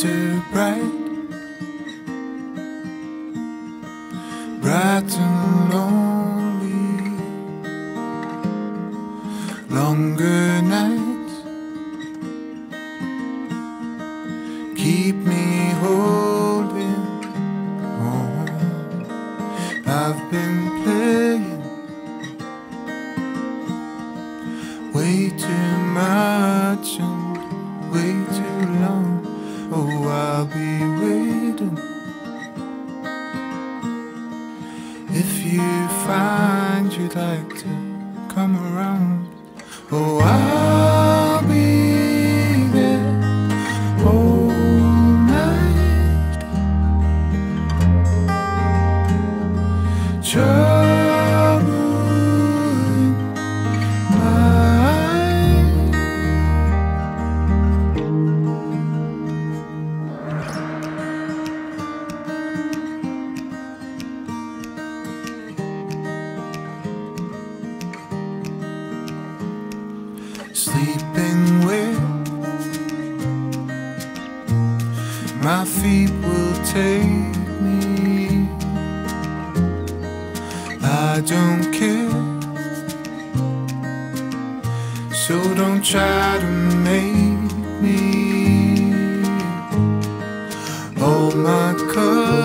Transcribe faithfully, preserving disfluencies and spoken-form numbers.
too bright, bright and lonely. Longer nights keep me holding on. I've been playing way too much and way too long. Oh, I'll be waiting if you find you'd like to come around. Oh, I'll be there all night. Trouble in mind. Sleeping where my feet will take me, I don't care. So don't try to make me all my colors